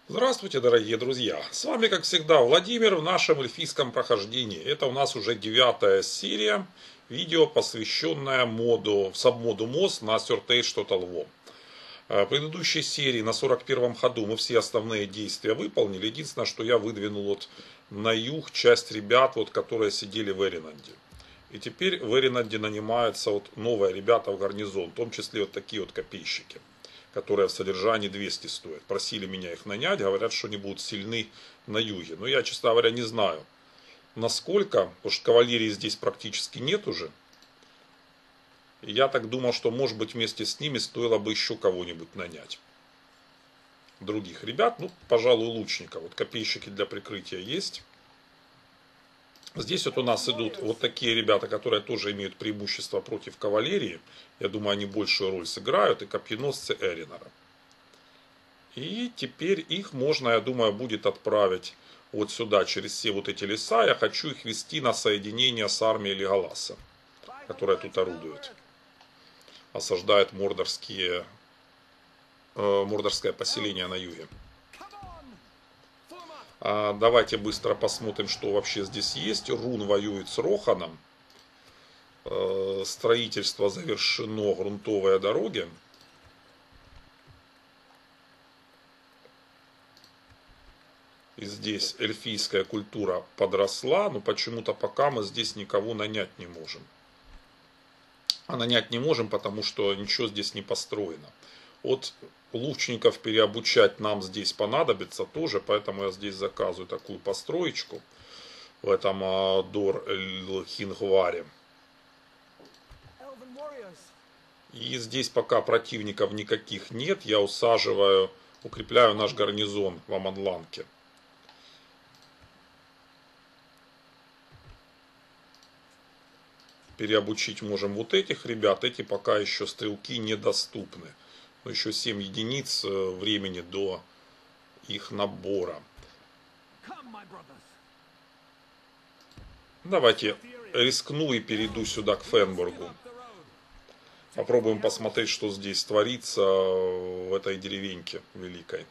Здравствуйте, дорогие друзья! С вами, как всегда, Владимир в нашем эльфийском прохождении. Это у нас уже 9-я серия, видео, посвященное сабмоду МОЗ на Surtage Total War. В предыдущей серии на 41-м ходу мы все основные действия выполнили. Единственное, что я выдвинул на юг часть ребят, которые сидели в Эринанде. И теперь в Эринанде нанимаются новые ребята в гарнизон, в том числе такие копейщики, которые в содержании 200 стоят. Просили меня их нанять, говорят, что они будут сильны на юге. Но я, честно говоря, не знаю, насколько, потому что кавалерии здесь практически нет уже. И я так думал, что, может быть, вместе с ними стоило бы еще кого-нибудь нанять. Других ребят, пожалуй, лучников. Копейщики для прикрытия есть. Здесь у нас идут такие ребята, которые тоже имеют преимущество против кавалерии. Я думаю, они большую роль сыграют. И копьеносцы Эринора. И теперь их можно, я думаю, будет отправить сюда, через все эти леса. Я хочу их вести на соединение с армией Леголаса, которая тут орудует. Осаждает мордорское поселение на юге. Давайте быстро посмотрим, что вообще здесь есть. Рун воюет с Роханом. Строительство завершено, грунтовые дороги. И здесь эльфийская культура подросла, но почему-то пока мы здесь никого нанять не можем. А нанять не можем, потому что ничего здесь не построено. Лучников переобучать нам здесь понадобится тоже, поэтому я здесь заказываю такую построечку в этом Дор-Хингваре. И здесь пока противников никаких нет, я укрепляю наш гарнизон в Аманланке. Переобучить можем этих ребят, эти пока еще стрелки недоступны. Но еще 7 единиц времени до их набора. Давайте рискну и перейду сюда к Фенбургу. Попробуем посмотреть, что здесь творится в этой деревеньке великой.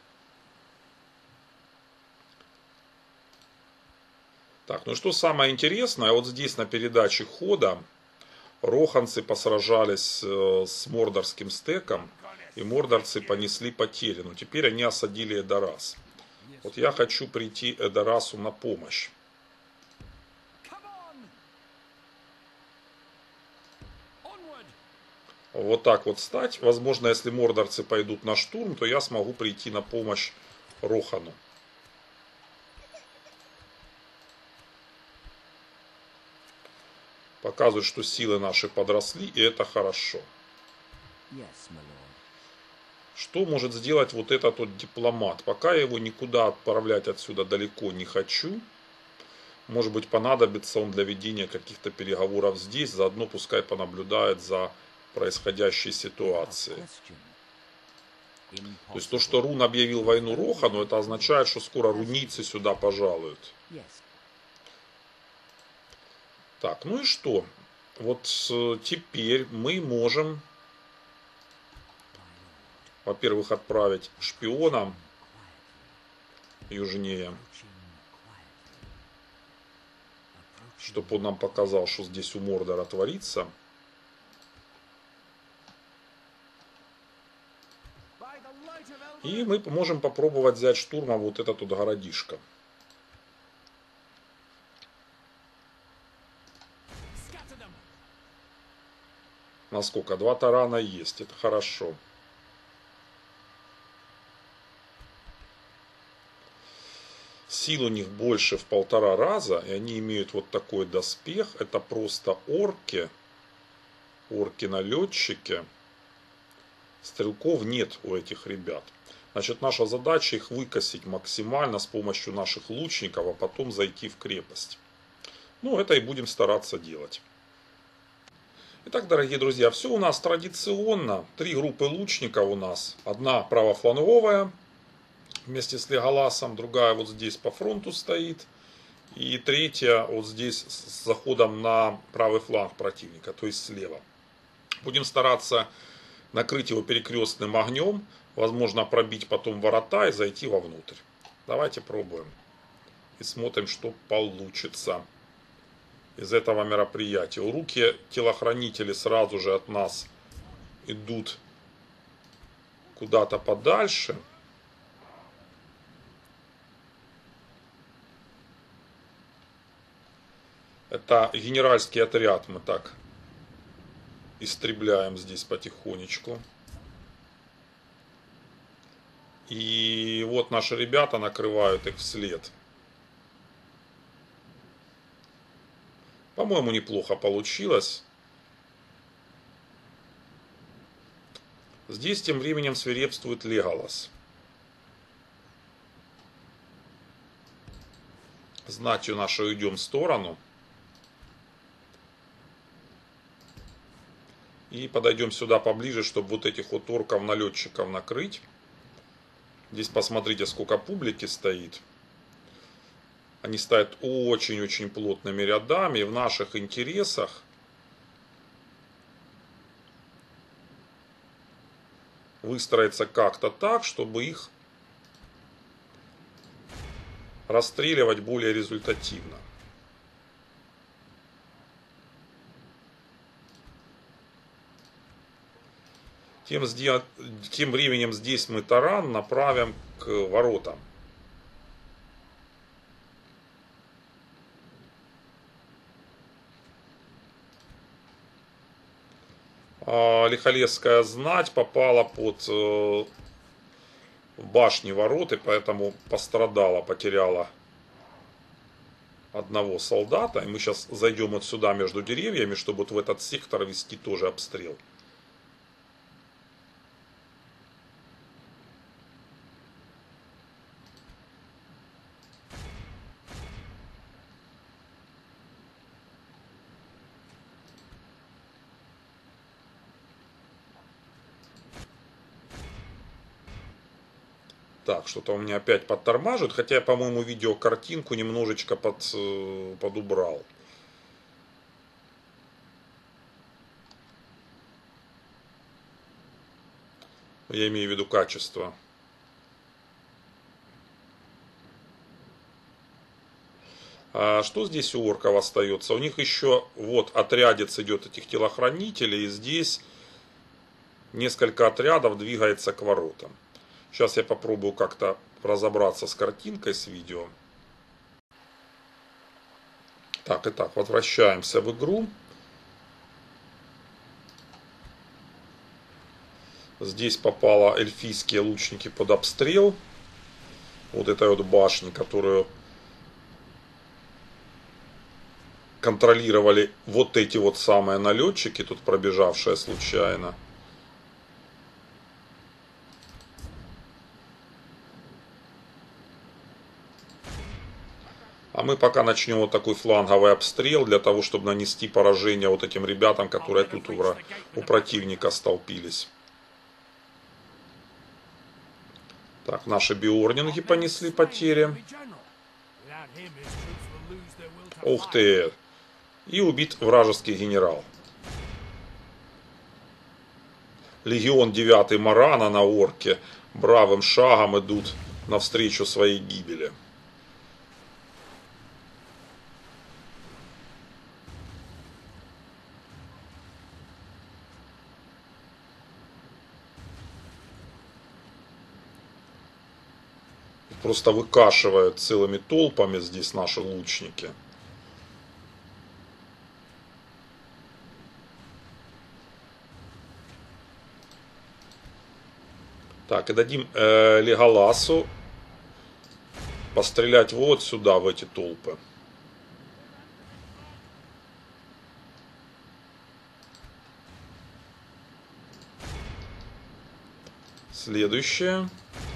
Так, что самое интересное, здесь на передаче хода роханцы посражались с мордорским стеком, и мордорцы понесли потери. Но теперь они осадили Эдорас. Я хочу прийти Эдорасу на помощь. Так стать. Возможно, если мордорцы пойдут на штурм, то я смогу прийти на помощь Рохану. Показывают, что силы наши подросли, и это хорошо. Что может сделать этот дипломат? Пока я его никуда отправлять отсюда далеко не хочу. Может быть, понадобится он для ведения каких-то переговоров здесь. Заодно пускай понаблюдает за происходящей ситуацией. То есть то, что Рун объявил войну Рохану, это означает, что скоро рунийцы сюда пожалуют. Так, и что? Теперь мы можем, во-первых, отправить шпиона южнее, чтобы он нам показал, что здесь у Мордора творится. И мы можем попробовать взять штурмом этот городишко. Насколько? 2 тарана есть, это хорошо. Сил у них больше в 1,5 раза, и они имеют такой доспех. Это просто орки. Орки-налетчики. Стрелков нет у этих ребят. Значит, наша задача их выкосить максимально с помощью наших лучников, а потом зайти в крепость. Это и будем стараться делать. Итак, дорогие друзья, все у нас традиционно. 3 группы лучников у нас. Одна правофланговая вместе с Леголасом, другая здесь по фронту стоит. И третья здесь с заходом на правый фланг противника, то есть слева. Будем стараться накрыть его перекрестным огнем. возможно, пробить потом ворота и зайти вовнутрь. Давайте пробуем. И смотрим, что получится из этого мероприятия. У руки телохранители сразу же от нас идут куда-то подальше. Это генеральский отряд, мы так истребляем здесь потихонечку. И вот наши ребята накрывают их вслед. По-моему, неплохо получилось. Здесь тем временем свирепствует Леголас. Знатью нашу идем в сторону. И подойдем сюда поближе, чтобы вот этих вот орков-налетчиков накрыть. Здесь посмотрите, сколько публики стоит. Они стоят очень-очень плотными рядами. И в наших интересах выстроиться как-то так, чтобы их расстреливать более результативно. Тем временем здесь мы таран направим к воротам. Лихолесская знать попала под башни ворот, и поэтому пострадала, потеряла одного солдата. И мы сейчас зайдем вот сюда между деревьями, чтобы вот в этот сектор вести тоже обстрел. Так, что-то у меня опять подтормаживает, хотя я, по-моему, видеокартинку немножечко подубрал. Я имею в виду качество. А что здесь у орков остается? У них еще вот отрядец идет этих телохранителей, и здесь несколько отрядов двигается к воротам. Сейчас я попробую как-то разобраться с картинкой, с видео. Так, итак, возвращаемся в игру. Здесь попало эльфийские лучники под обстрел. Вот этой вот башни, которую контролировали вот эти вот самые налетчики, тут пробежавшие случайно. А мы пока начнем вот такой фланговый обстрел, для того, чтобы нанести поражение вот этим ребятам, которые тут у противника столпились. Так, наши биорнинги понесли потери. Ух ты! И убит вражеский генерал. Легион 9 Марана на орке бравым шагом идут навстречу своей гибели. Просто выкашивают целыми толпами здесь наши лучники. Так, и дадим Леголасу пострелять вот сюда, в эти толпы. Следующее.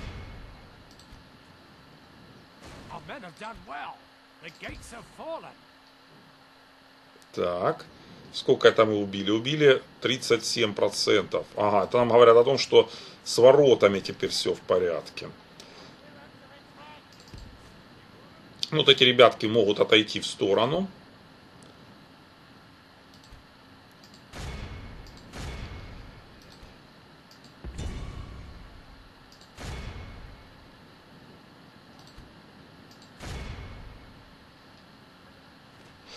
Так. Сколько это мы убили? Убили 37%. Ага, это нам говорят о том, что с воротами теперь все в порядке. Вот эти ребятки могут отойти в сторону.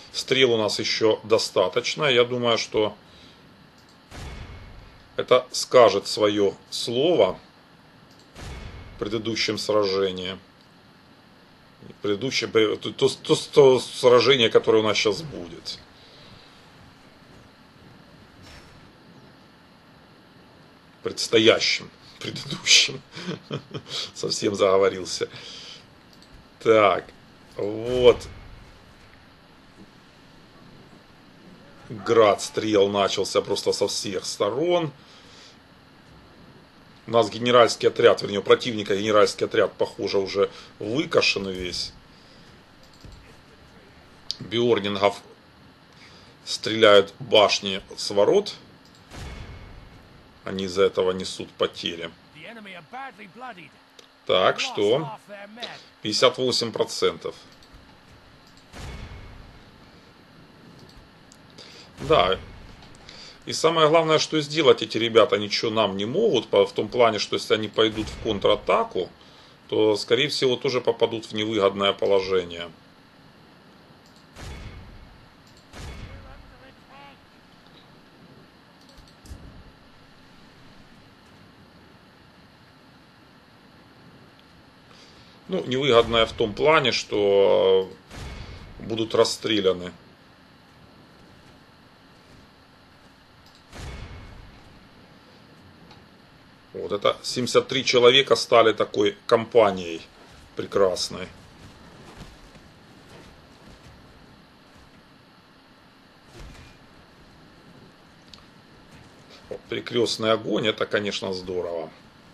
Стрел у нас еще достаточно. Я думаю, что это скажет свое слово в предыдущем сражении. То сражение, которое у нас сейчас будет. Предстоящим. Предыдущим. Совсем заговорился. Так. Вот. Град стрел начался просто со всех сторон. У нас генеральский отряд, вернее, у противника генеральский отряд, похоже, уже выкашен весь. Бьорнингов стреляют башни с ворот. Они из-за этого несут потери. Так, что? 58%. Да. И самое главное, что сделать эти ребята ничего нам не могут. В том плане, что если они пойдут в контратаку, то, скорее всего, тоже попадут в невыгодное положение. Ну, невыгодное в том плане, что будут расстреляны. Вот это 73 человека стали такой компанией прекрасной. Перекрестный огонь, это, конечно, здорово.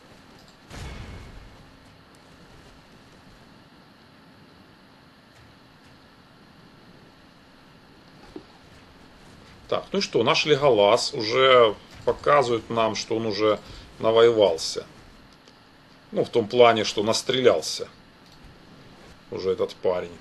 Так, ну и что, наш Леголас уже показывает нам, что он уже навоевался. Ну, в том плане, что настрелялся уже этот парень.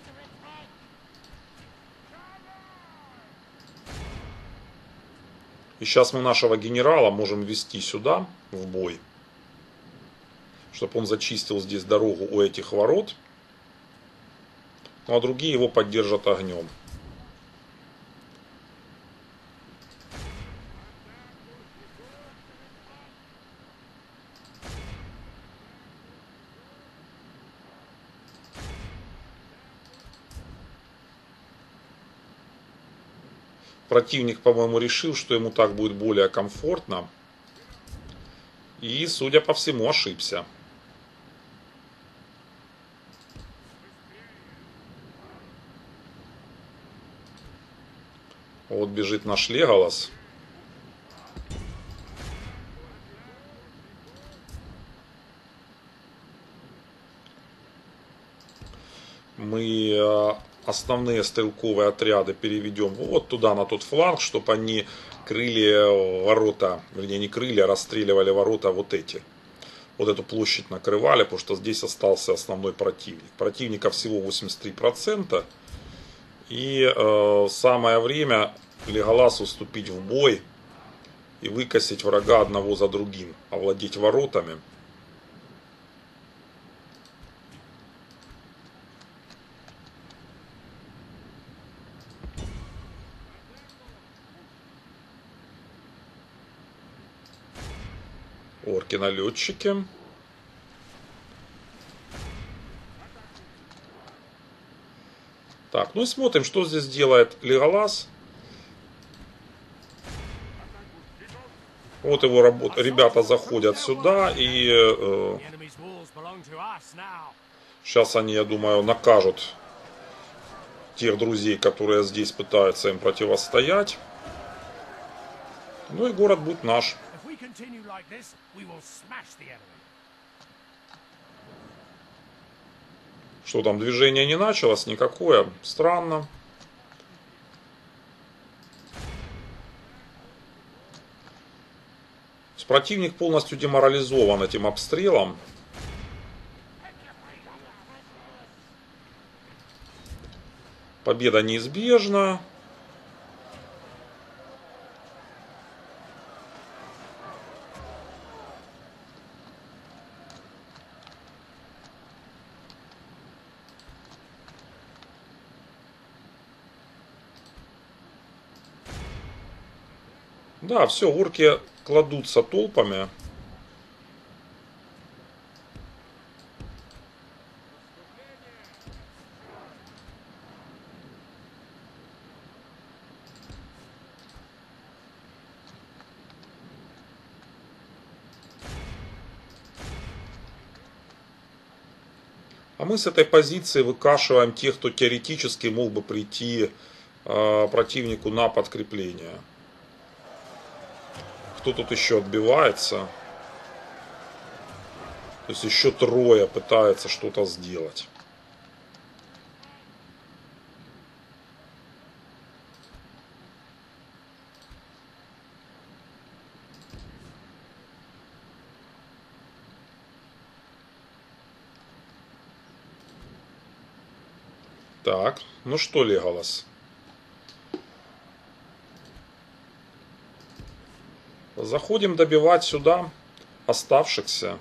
И сейчас мы нашего генерала можем ввести сюда, в бой. Чтобы он зачистил здесь дорогу у этих ворот. Ну а другие его поддержат огнем. Противник, по-моему, решил, что ему так будет более комфортно. И, судя по всему, ошибся. Вот бежит наш Леголас. Мы основные стрелковые отряды переведем вот туда, на тот фланг, чтобы они крыли ворота, вернее не крыли, а расстреливали ворота вот эти. Вот эту площадь накрывали, потому что здесь остался основной противник. Противника всего 83%. И самое время Леголасу вступить в бой и выкосить врага одного за другим, овладеть воротами. Орки-налетчики. Так, ну и смотрим, что здесь делает Леголас. Вот его ребята заходят сюда и сейчас они, я думаю, накажут тех друзей, которые здесь пытаются им противостоять. Ну и город будет наш. Что там, движение не началось никакое? Странно. Противник полностью деморализован этим обстрелом. Победа неизбежна. Да, все, орки кладутся толпами. А мы с этой позиции выкашиваем тех, кто теоретически мог бы прийти противнику на подкрепление. Кто тут еще отбивается? То есть еще трое пытаются что-то сделать. Так, ну что, Леголас? Заходим добивать сюда оставшихся.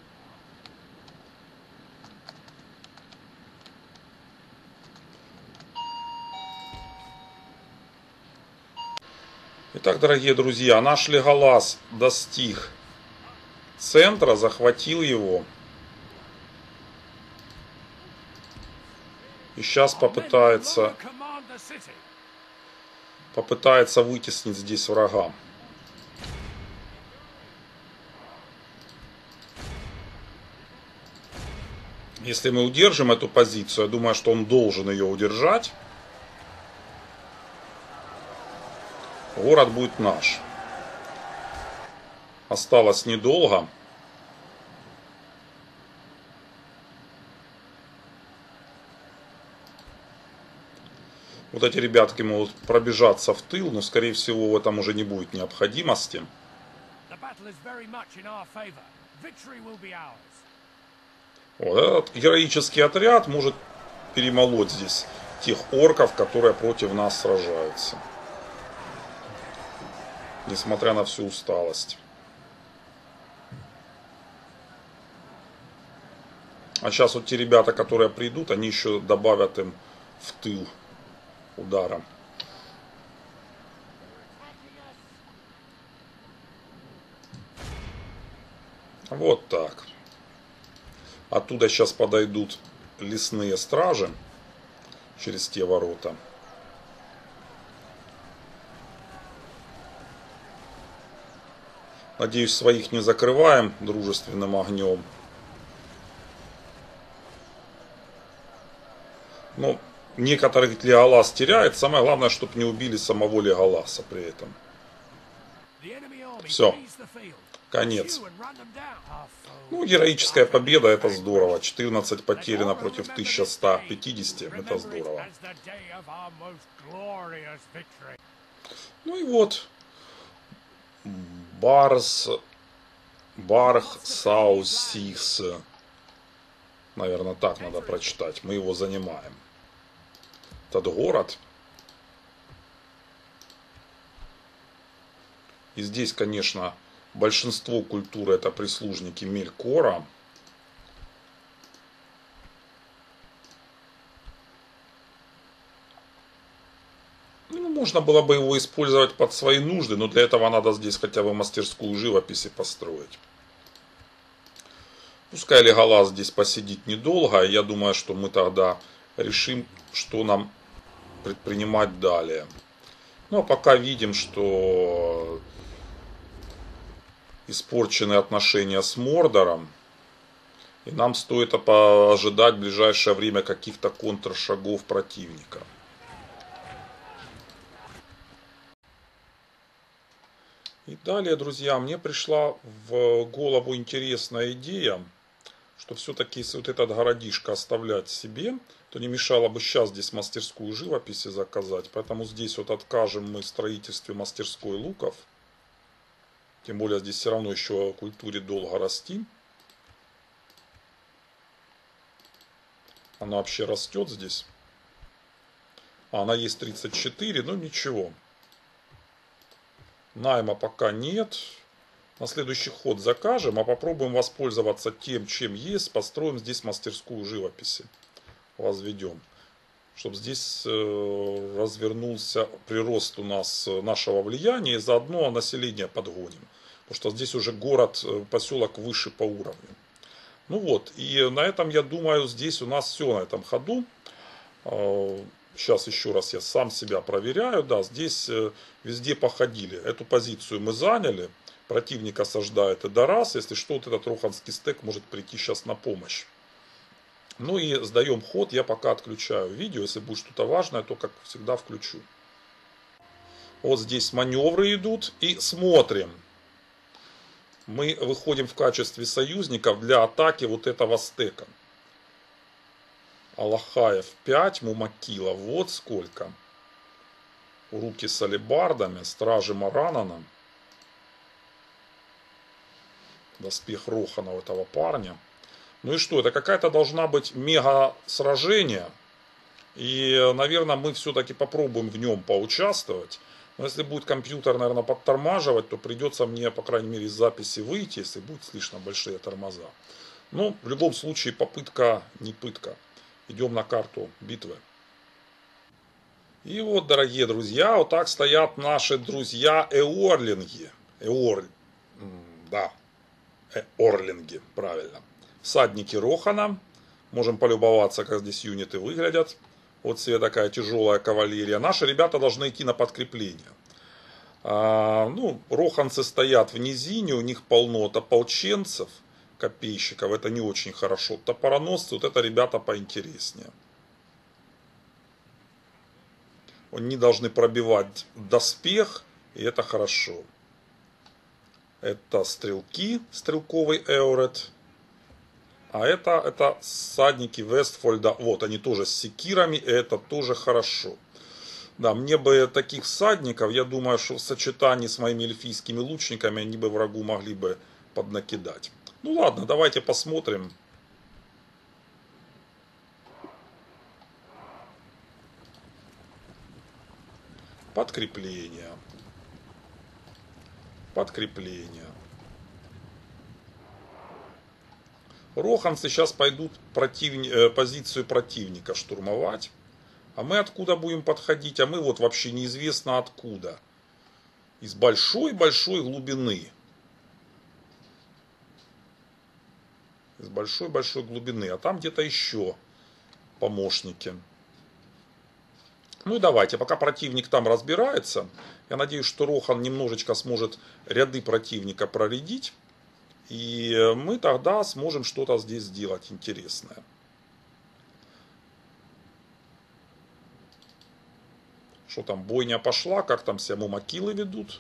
Итак, дорогие друзья, наш Леголас достиг центра, захватил его. И сейчас попытается вытеснить здесь врага. Если мы удержим эту позицию, я думаю, что он должен ее удержать, город будет наш. Осталось недолго. Вот эти ребятки могут пробежаться в тыл, но скорее всего в этом уже не будет необходимости. Вот этот героический отряд может перемолоть здесь тех орков, которые против нас сражаются. Несмотря на всю усталость. А сейчас вот те ребята, которые придут, они еще добавят им в тыл ударом. Вот так. Оттуда сейчас подойдут лесные стражи через те ворота. Надеюсь, своих не закрываем дружественным огнем. Но некоторых Леголас теряет. Самое главное, чтобы не убили самого Леголаса при этом. Все. Конец. Ну, героическая победа, это здорово. 14 потеряно против 1150. Это здорово. Ну и вот. Барх Саусис. Наверное, так надо прочитать. Мы его занимаем. Этот город. И здесь, конечно, большинство культуры это прислужники Мелькора. Ну, можно было бы его использовать под свои нужды, но для этого надо здесь хотя бы мастерскую живописи построить. Пускай Леголас здесь посидит недолго, я думаю, что мы тогда решим, что нам предпринимать далее. Ну а пока видим, что испорчены отношения с Мордором, и нам стоит ожидать в ближайшее время каких-то контршагов противника. И далее, друзья, мне пришла в голову интересная идея, что все-таки если вот этот городишко оставлять себе, то не мешало бы сейчас здесь мастерскую живописи заказать. Поэтому здесь вот откажем мы в строительстве мастерской луков. Тем более здесь все равно еще о культуре долго расти. Она вообще растет здесь. Она есть 34, но ничего. Найма пока нет. На следующий ход закажем, а попробуем воспользоваться тем, чем есть. Построим здесь мастерскую живописи. Возведем. чтобы здесь развернулся прирост у нас нашего влияния, и заодно население подгоним. Потому что здесь уже город, поселок выше по уровню. Ну вот, и на этом, я думаю, здесь у нас все на этом ходу. Сейчас еще раз я сам себя проверяю. Да, здесь везде походили. Эту позицию мы заняли. Противник осаждает Эдорас. Если что, вот этот роханский стек может прийти сейчас на помощь. Ну и сдаем ход. Я пока отключаю видео. Если будет что-то важное, то, как всегда, включу. Вот здесь маневры идут. И смотрим. Мы выходим в качестве союзников для атаки вот этого стека. Алахаев 5, Мумакилов, вот сколько. Руки с алебардами, стражи Маранана. Доспех Рохана у этого парня. Ну и что, это какая-то должна быть мега сражение. И, наверное, мы все-таки попробуем в нем поучаствовать. Но если будет компьютер, наверное, подтормаживать, то придется мне, по крайней мере, из записи выйти, если будут слишком большие тормоза. Но в любом случае попытка не пытка. Идем на карту битвы. И вот, дорогие друзья, вот так стоят наши друзья Эорлинги. Эорлинги, правильно. Всадники Рохана. Можем полюбоваться, как здесь юниты выглядят. Вот себе такая тяжелая кавалерия. Наши ребята должны идти на подкрепление. Роханцы стоят в низине, у них полно ополченцев, копейщиков. Это не очень хорошо. Топороносцы, вот это ребята поинтереснее. Они должны пробивать доспех, и это хорошо. Это стрелки, стрелковый Эорет. А это всадники Вестфольда. Вот, они тоже с секирами, и это тоже хорошо. Да, мне бы таких всадников, я думаю, что в сочетании с моими эльфийскими лучниками они бы врагу могли бы поднакидать. Ну ладно, давайте посмотрим. Подкрепление. Подкрепление. Роханцы сейчас пойдут позицию противника штурмовать. А мы откуда будем подходить? А мы вот вообще неизвестно откуда. Из большой-большой глубины. Из большой-большой глубины. А там где-то еще помощники. Ну и давайте, пока противник там разбирается. Я надеюсь, что Рохан немножечко сможет ряды противника проредить. И мы тогда сможем что-то здесь сделать интересное. Что там, бойня пошла, как там себя мумакилы ведут.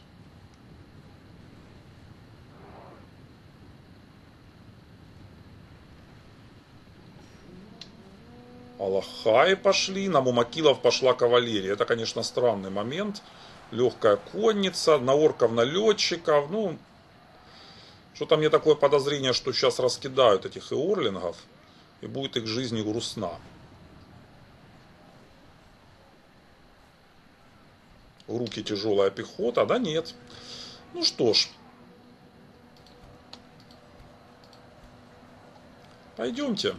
Алахаи пошли, на мумакилов пошла кавалерия. Это, конечно, странный момент. Легкая конница, на орков-налетчиков. Ну, что-то мне такое подозрение, что сейчас раскидают этих эорлингов. И будет их жизнь грустна. В руки тяжелая пехота, да нет. Ну что ж. Пойдемте.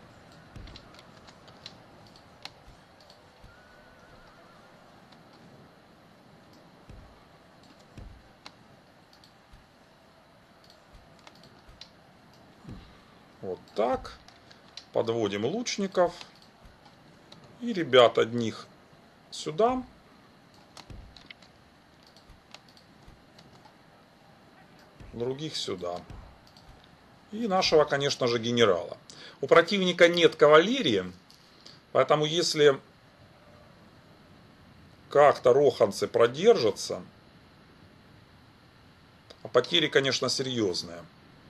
Вот так. Подводим лучников. И ребят одних сюда. Других сюда. И нашего, конечно же, генерала. У противника нет кавалерии. Поэтому если как-то роханцы продержатся, а потери, конечно, серьезные.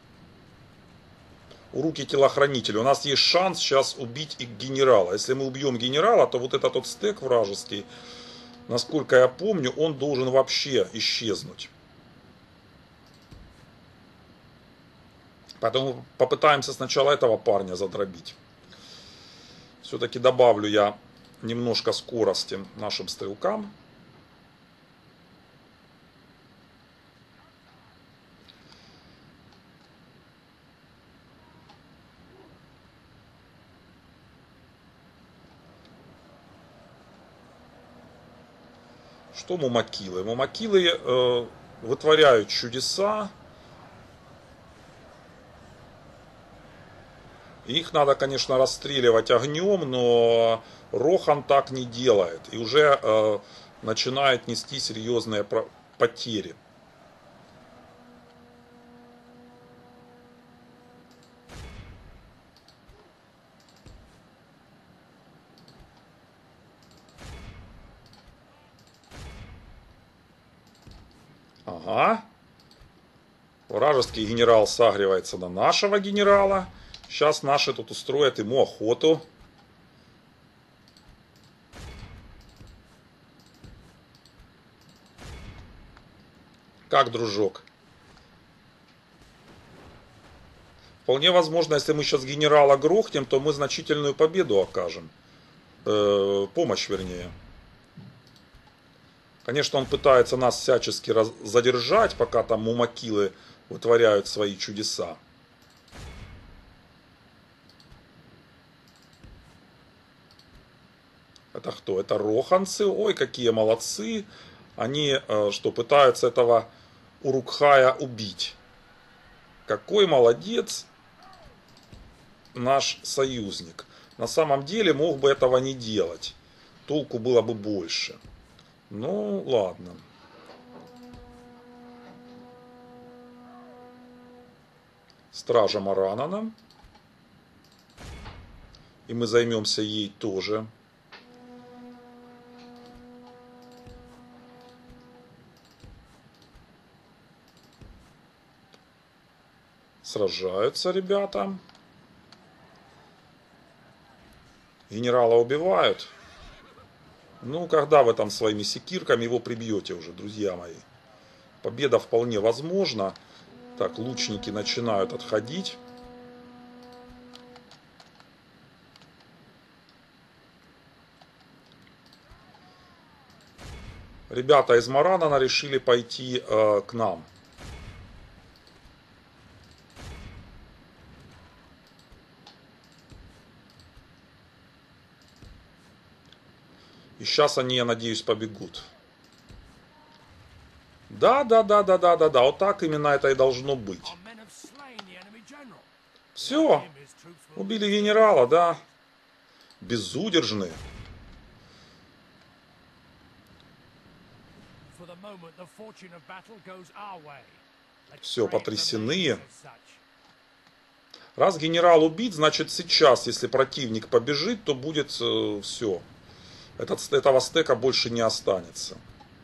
У руки телохранителя. У нас есть шанс сейчас убить их генерала. Если мы убьем генерала, то вот этот стек вражеский, насколько я помню, он должен вообще исчезнуть. Поэтому попытаемся сначала этого парня задробить. Все-таки добавлю я немножко скорости нашим стрелкам. Что мумакилы? Мумакилы вытворяют чудеса. Их надо, конечно, расстреливать огнем, но Рохан так не делает. И уже начинает нести серьезные потери. Ага. Вражеский генерал сагривается на нашего генерала. Сейчас наши тут устроят ему охоту. Как, дружок? Вполне возможно, если мы сейчас генерала грохнем, то мы значительную победу окажем. Помощь, вернее. Конечно, он пытается нас всячески задержать, пока там мумакилы вытворяют свои чудеса. Это кто? Это роханцы. Ой, какие молодцы. Они что, пытаются этого Урукхая убить. Какой молодец наш союзник. На самом деле мог бы этого не делать. Толку было бы больше. Ну, ладно. Стража Марана нам. И мы займемся ей тоже. Сражаются ребята. Генерала убивают. Ну, когда вы там своими секирками его прибьете уже, друзья мои. Победа вполне возможна. Так, лучники начинают отходить. Ребята из Маранана решили пойти к нам. И сейчас они, я надеюсь, побегут. Да. Вот так именно это и должно быть. Все. Убили генерала, да. Безудержные. Все, потрясены. Раз генерал убит, значит сейчас, если противник побежит, то будет все. Этого стека больше не останется.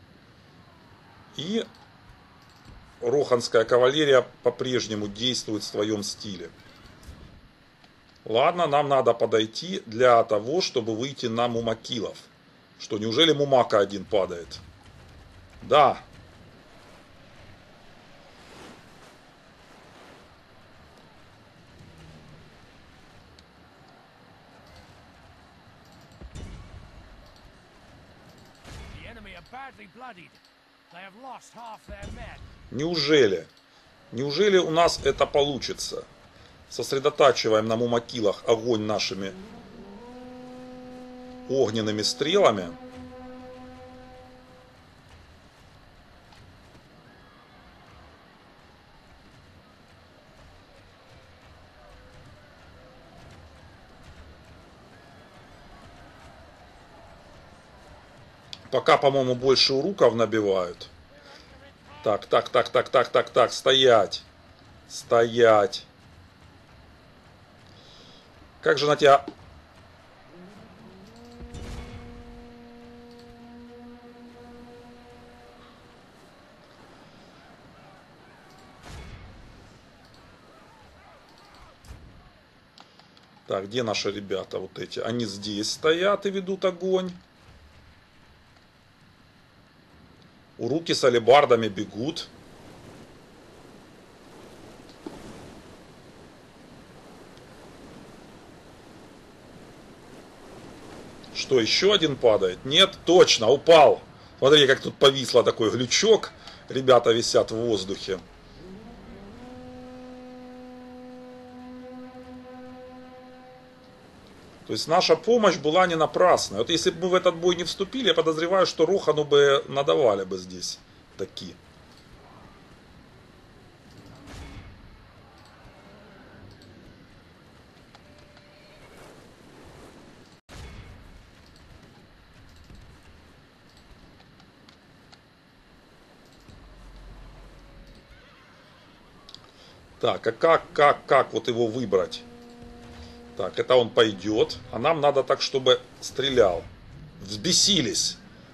И роханская кавалерия по-прежнему действует в своем стиле. Ладно, нам надо подойти для того, чтобы выйти на мумакилов. Что, неужели мумака один падает? Да. Неужели? Неужели у нас это получится? Сосредотачиваем на мумакилах огонь нашими огненными стрелами. Пока, по-моему, больше уруков набивают. Так, стоять. Стоять. Как же на тебя... Так, где наши ребята вот эти? Они здесь стоят и ведут огонь. Уруки с алебардами бегут. Что, еще один падает? Нет, точно, упал. Смотри, как тут повисло такой глючок. Ребята висят в воздухе. То есть наша помощь была не напрасной. Вот если бы мы в этот бой не вступили, я подозреваю, что Рохану бы надавали бы здесь такие. Так, а как вот его выбрать? Так, это он пойдет. А нам надо так, чтобы стрелял. Взбесились.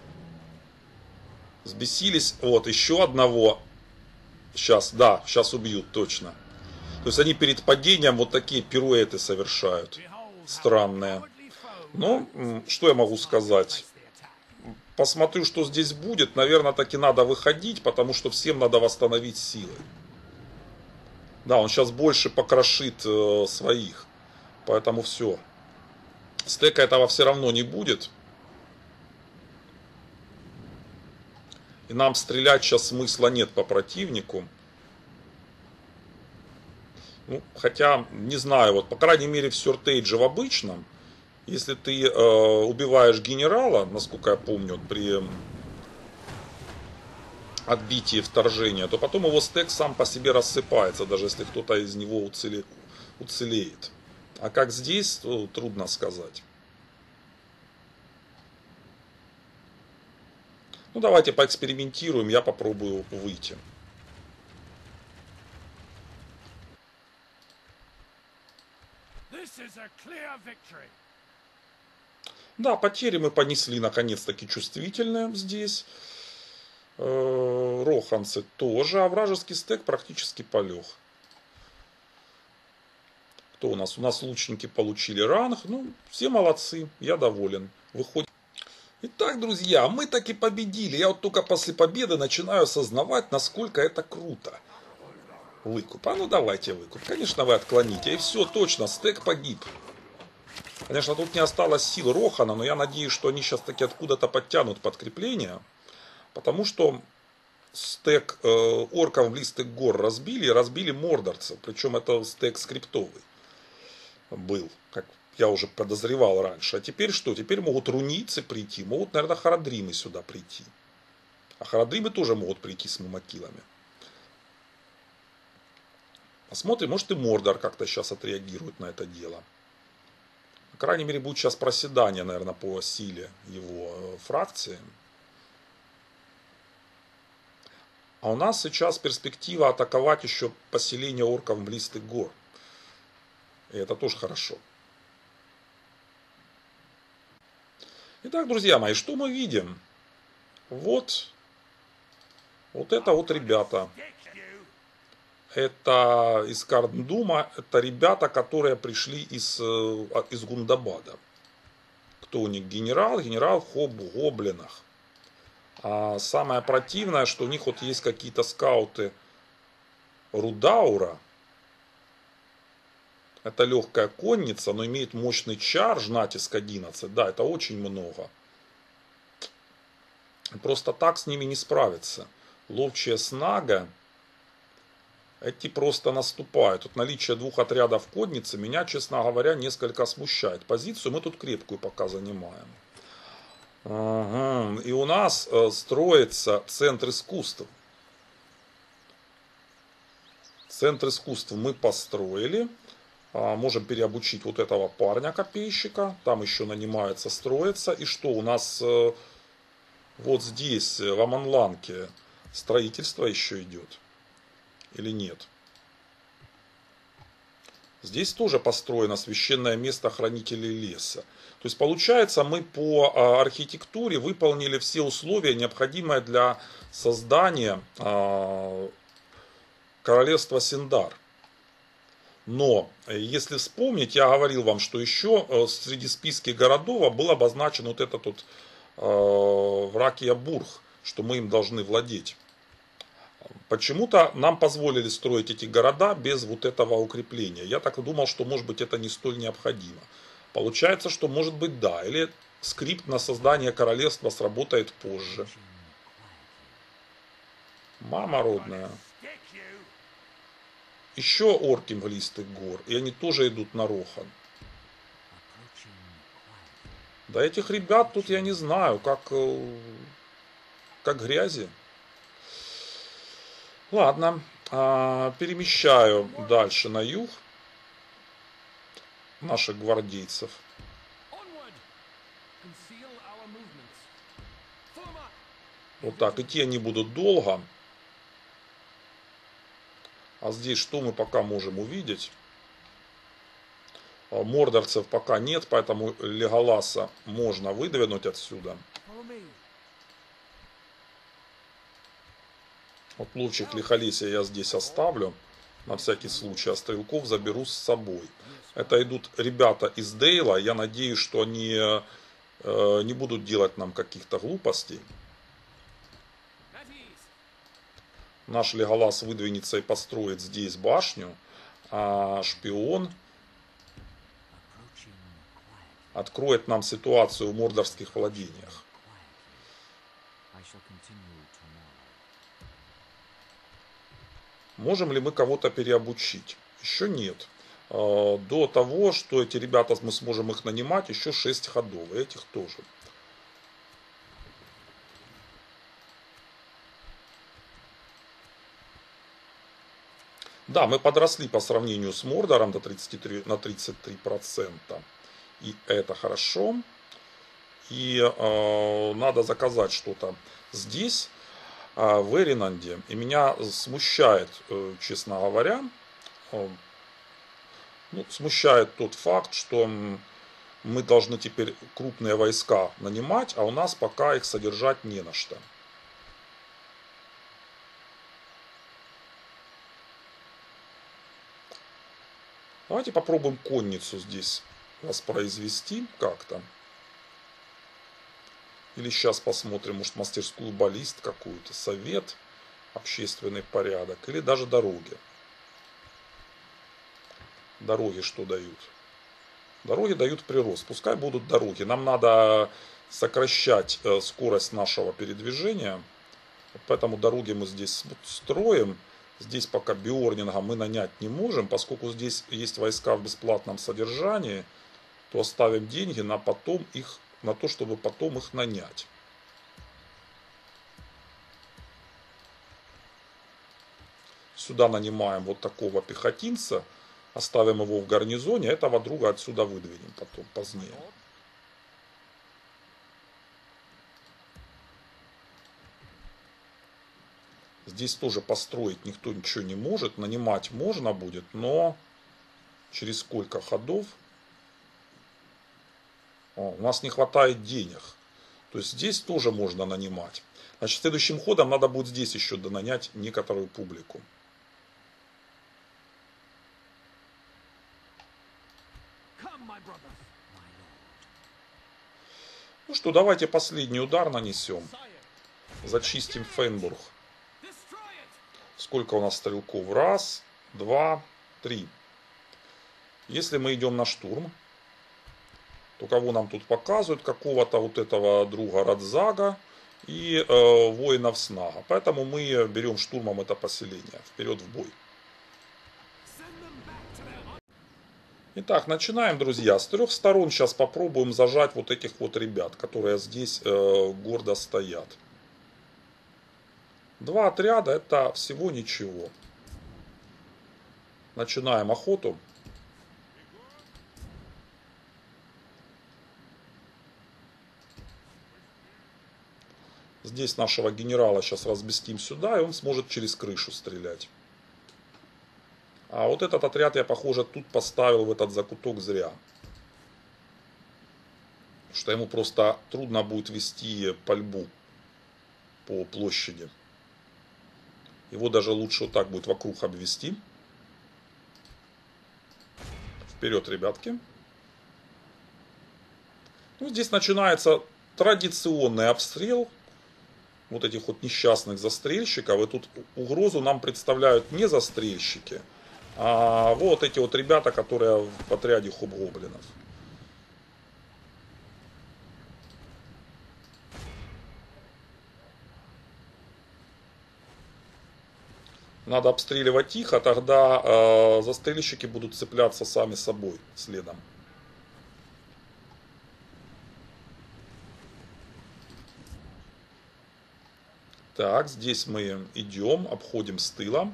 Взбесились. Вот, еще одного. Сейчас, да, сейчас убьют, точно. То есть они перед падением вот такие пируэты совершают. Странные. Ну, что я могу сказать? Посмотрю, что здесь будет. Наверное, таки надо выходить, потому что всем надо восстановить силы. Да, он сейчас больше покрошит своих. Поэтому все. Стека этого все равно не будет. И нам стрелять сейчас смысла нет по противнику. Ну, хотя, не знаю, вот, по крайней мере, в сёртейдже в обычном, если ты убиваешь генерала, насколько я помню, при отбитии вторжения, то потом его стек сам по себе рассыпается, даже если кто-то из него уцелеет. А как здесь, то трудно сказать. Ну, давайте поэкспериментируем, я попробую выйти. Да, потери мы понесли наконец-таки чувствительные здесь. Роханцы тоже, а вражеский стек практически полег. Кто у нас? У нас лучники получили ранг. Ну, все молодцы, я доволен. Выходит. Итак, друзья, мы таки победили. Я вот только после победы начинаю осознавать, насколько это круто. Выкуп. А ну давайте выкуп. Конечно, вы отклоните. И все, точно, стек погиб. Конечно, тут не осталось сил Рохана, но я надеюсь, что они сейчас таки откуда-то подтянут подкрепление. Потому что стек орков Близких гор разбили мордорцев. Причем это стек скриптовый был, как я уже подозревал раньше. А теперь что? Теперь могут рунийцы прийти, могут, наверное, харадримы сюда прийти. А харадримы тоже могут прийти с мумакилами. Посмотрим, может и Мордор как-то сейчас отреагирует на это дело. По крайней мере, будет сейчас проседание, наверное, по силе его фракции. А у нас сейчас перспектива атаковать еще поселение орков Близких гор. И это тоже хорошо. Итак, друзья мои, что мы видим? Вот это вот ребята. Это из Карндума, это ребята, которые пришли из Гундабада. Кто у них генерал? Генерал в Хоб-Гоблинах. А самое противное, что у них вот есть какие-то скауты Рудаура. Это легкая конница, но имеет мощный чарж, натиск 11. Да, это очень много. Просто так с ними не справиться. Ловчая снага. Эти просто наступают. Тут наличие двух отрядов конницы меня, честно говоря, несколько смущает. Позицию мы тут крепкую пока занимаем. Ага. И у нас строится центр искусств. Центр искусств мы построили. Можем переобучить вот этого парня копейщика. Там еще нанимается, строится. И что у нас вот здесь, в Аманланке, строительство еще идет. Или нет? Здесь тоже построено священное место хранителей леса. То есть получается, мы по архитектуре выполнили все условия, необходимые для создания королевства Синдар. Но, если вспомнить, я говорил вам, что еще среди списки городов был обозначен вот этот вот Вракия-Бург, что мы им должны владеть. Почему-то нам позволили строить эти города без вот этого укрепления. Я так думал, что может быть это не столь необходимо. Получается, что может быть да. Или скрипт на создание королевства сработает позже. Мама родная. Еще орки Близких гор. И они тоже идут на Рохан. Да этих ребят тут я не знаю, как грязи. Ладно, перемещаю дальше на юг наших гвардейцев. Вот так, идти они будут долго. А здесь что мы пока можем увидеть? Мордорцев пока нет, поэтому Леголаса можно выдвинуть отсюда. Вот лучик лихолесия я здесь оставлю. На всякий случай, а стрелков заберу с собой. Это идут ребята из Дейла. Я надеюсь, что они не будут делать нам каких-то глупостей. Наш Леголас выдвинется и построит здесь башню. А шпион откроет нам ситуацию в мордорских владениях. Можем ли мы кого-то переобучить? Еще нет. До того, что эти ребята, мы сможем их нанимать, еще 6 ходов. И этих тоже. Да, мы подросли по сравнению с Мордором на 33%. И это хорошо. И надо заказать что-то здесь, в Эринанде. И меня смущает, честно говоря, смущает тот факт, что мы должны теперь крупные войска нанимать, а у нас пока их содержать не на что. Давайте попробуем конницу здесь воспроизвести как-то. Или сейчас посмотрим, может, мастерскую баллист какую-то, совет, общественный порядок, или даже дороги. Дороги что дают? Дороги дают прирост. Пускай будут дороги. Нам надо сокращать скорость нашего передвижения. Поэтому дороги мы здесь строим. Здесь пока биорнинга мы нанять не можем. Поскольку здесь есть войска в бесплатном содержании, то оставим деньги на то, чтобы потом их нанять. Сюда нанимаем вот такого пехотинца. Оставим его в гарнизоне, этого друга отсюда выдвинем потом, позднее. Здесь тоже построить никто ничего не может. Нанимать можно будет, но через сколько ходов? У нас не хватает денег. То есть здесь тоже можно нанимать. Значит, следующим ходом надо будет здесь еще донанять некоторую публику. Ну что, давайте последний удар нанесем. Зачистим Фейнбург. Сколько у нас стрелков? 1, 2, 3. Если мы идем на штурм, то кого нам тут показывают? Какого-то вот этого друга Радзага и воинов Снага. Поэтому мы берем штурмом это поселение. Вперед в бой. Итак, начинаем, друзья. С 3 сторон сейчас попробуем зажать вот этих вот ребят, которые здесь гордо стоят. 2 отряда, это всего ничего. Начинаем охоту. Здесь нашего генерала сейчас разместим сюда, и он сможет через крышу стрелять. А вот этот отряд я, похоже, тут поставил в этот закуток зря. Потому что ему просто трудно будет вести пальбу по площади. Его даже лучше вот так будет вокруг обвести. Вперед, ребятки. Ну, здесь начинается традиционный обстрел вот этих вот несчастных застрельщиков. И тут угрозу нам представляют не застрельщики, а вот эти вот ребята, которые в отряде хоб-гоблинов. Надо обстреливать их, а тогда застрельщики будут цепляться сами собой следом. Так, здесь мы идем, обходим с тыла.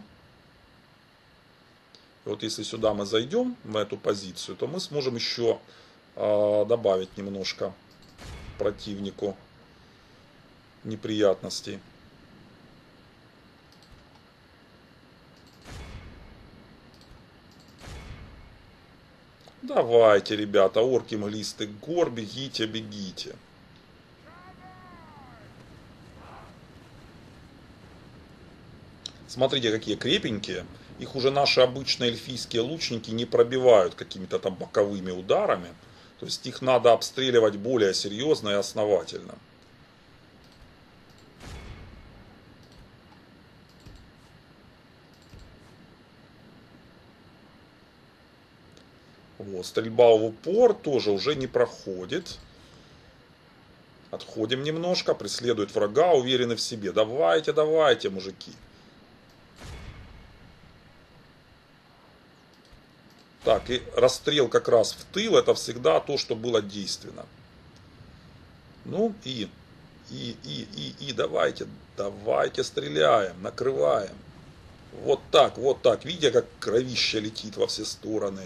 И вот если сюда мы зайдем, в эту позицию, то мы сможем еще добавить немножко противнику неприятностей. Давайте, ребята, орки мглистых гор, бегите, бегите. Смотрите, какие крепенькие. Их уже наши обычные эльфийские лучники не пробивают какими-то там боковыми ударами. То есть их надо обстреливать более серьезно и основательно. Вот, стрельба в упор тоже уже не проходит. Отходим немножко, преследует врага, уверены в себе. Давайте, давайте, мужики. Так, и расстрел как раз в тыл, это всегда то, что было действенно. Ну и давайте, давайте стреляем, накрываем. Вот так, вот так. Видите, как кровища летит во все стороны.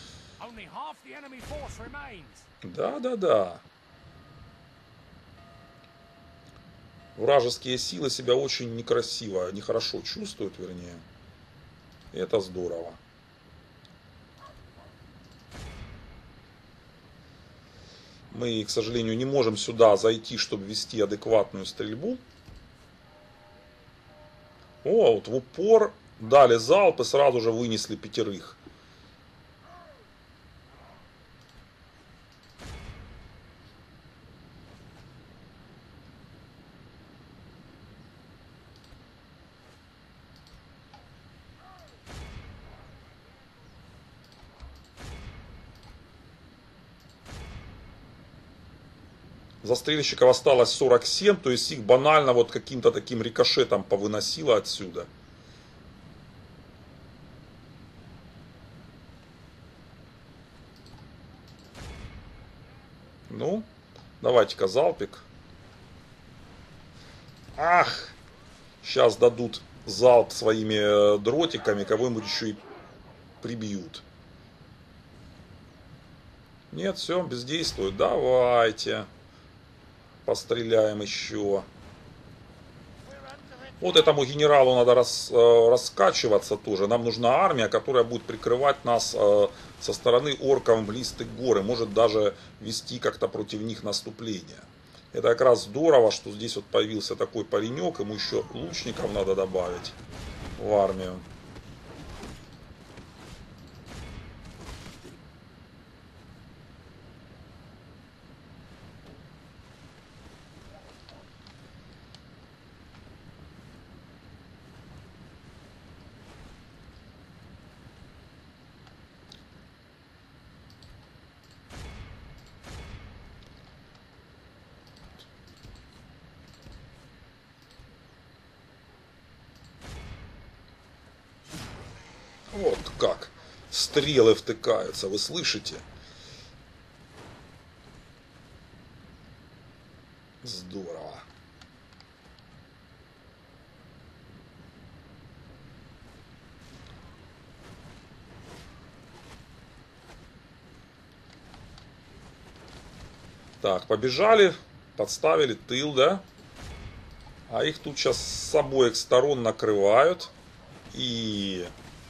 Да, да, да. Вражеские силы себя очень некрасиво, нехорошо чувствуют, вернее. И это здорово. Мы, к сожалению, не можем сюда зайти, чтобы вести адекватную стрельбу. О, вот в упор дали залп и сразу же вынесли 5. Застрельщиков осталось 47, то есть их банально вот каким-то таким рикошетом повыносило отсюда. Ну, давайте-ка залпик. Ах! Сейчас дадут залп своими дротиками, кого-нибудь еще и прибьют. Нет, все, бездействует. Давайте. Постреляем еще. Вот этому генералу надо раскачиваться тоже. Нам нужна армия, которая будет прикрывать нас со стороны орков мглистых гор. И может даже вести как-то против них наступление. Это как раз здорово, что здесь вот появился такой паренек. Ему еще лучников надо добавить в армию. Вот как стрелы втыкаются, вы слышите? Здорово. Так, побежали, подставили тыл, да? А их тут сейчас с обоих сторон накрывают. И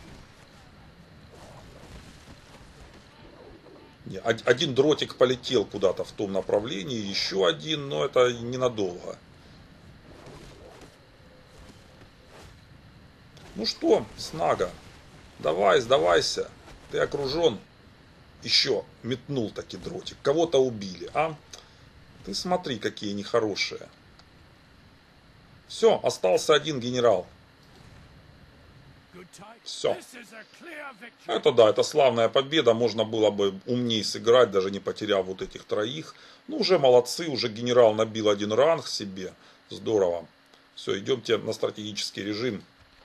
один дротик полетел куда-то в том направлении, еще один, но это ненадолго. Ну что, Снага, давай, сдавайся, ты окружен. Еще метнул таки дротик, кого-то убили, а? Ты смотри, какие нехорошие. Все, остался один генерал. Все. Это да, это славная победа. Можно было бы умнее сыграть, даже не потеряв вот этих 3. Ну, уже молодцы, уже генерал набил 1 ранг себе. Здорово. Все, идемте на стратегический режим.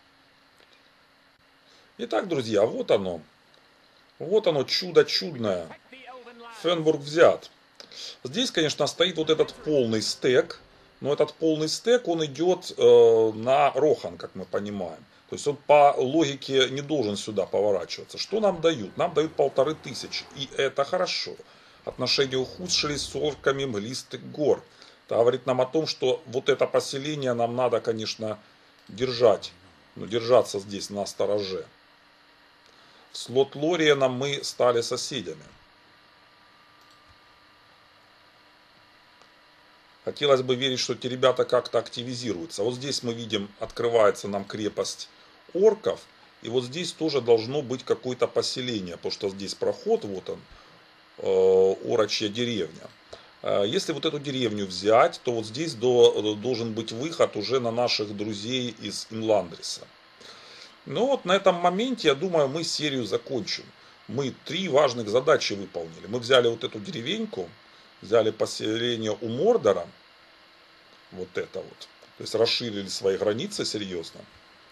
Итак, друзья, вот оно. Вот оно, чудо чудное. Фенбург взят. Здесь, конечно, стоит вот этот полный стек. но этот полный стек, он идет на Рохан, как мы понимаем. То есть он по логике не должен сюда поворачиваться. Что нам дают? Нам дают 1500, и это хорошо. Отношения ухудшились с орками мглистых гор. Это говорит нам о том, что вот это поселение нам надо, конечно, держать. Ну, держаться здесь на стороже. С Лотлориеном мы стали соседями. Хотелось бы верить, что эти ребята как-то активизируются. Вот здесь мы видим, открывается нам крепость орков. И вот здесь тоже должно быть какое-то поселение. Потому что здесь проход, вот он, орочья деревня. Если вот эту деревню взять, то вот здесь должен быть выход уже на наших друзей из Инландриса. Ну вот на этом моменте, я думаю, мы серию закончим. Мы 3 важных задачи выполнили. Мы взяли вот эту деревеньку, взяли поселение у Мордора. Вот это вот. То есть расширили свои границы серьезно.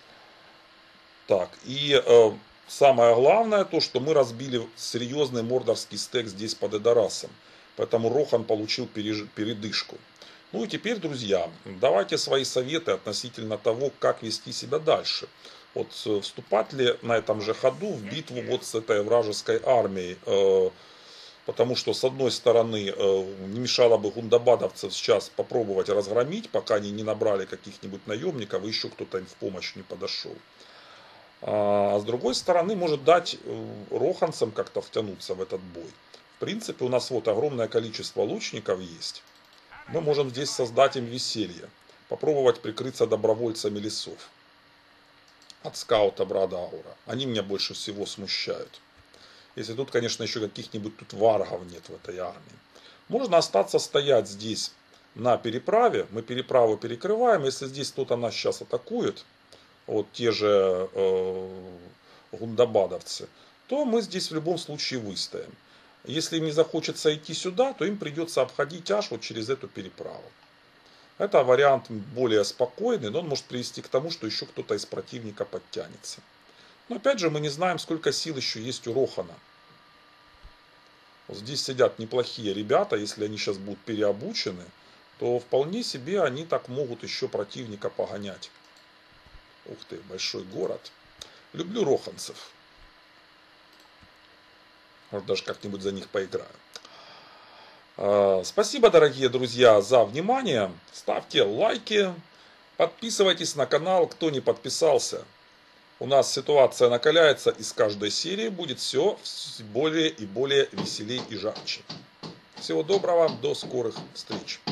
Так, и самое главное то, что мы разбили серьезный мордорский стек здесь под Эдорасом. Поэтому Рохан получил передышку. Ну и теперь, друзья, давайте свои советы относительно того, как вести себя дальше. Вот вступать ли на этом же ходу в битву вот с этой вражеской армией. Потому что, с одной стороны, не мешало бы гундабадовцев сейчас попробовать разгромить, пока они не набрали каких-нибудь наемников, и еще кто-то им в помощь не подошел. А с другой стороны, может дать роханцам как-то втянуться в этот бой. В принципе, у нас вот огромное количество лучников есть. Мы можем здесь создать им веселье. Попробовать прикрыться добровольцами лесов. От скаута Брадаура. Они меня больше всего смущают. Если тут, конечно, еще каких-нибудь тут варгов нет в этой армии. Можно остаться стоять здесь на переправе. Мы переправу перекрываем. Если здесь кто-то нас сейчас атакует, вот те же гундабадовцы, то мы здесь в любом случае выстоим. Если им не захочется идти сюда, то им придется обходить аж вот через эту переправу. Это вариант более спокойный, но он может привести к тому, что еще кто-то из противника подтянется. Но опять же мы не знаем, сколько сил еще есть у Рохана. Вот здесь сидят неплохие ребята, если они сейчас будут переобучены, то вполне себе они так могут еще противника погонять. Ух ты, большой город. Люблю роханцев. Может даже как-нибудь за них поиграю. Спасибо, дорогие друзья, за внимание. Ставьте лайки. Подписывайтесь на канал, кто не подписался. У нас ситуация накаляется, и с каждой серии будет все более и более веселей и жарче. Всего доброго, до скорых встреч.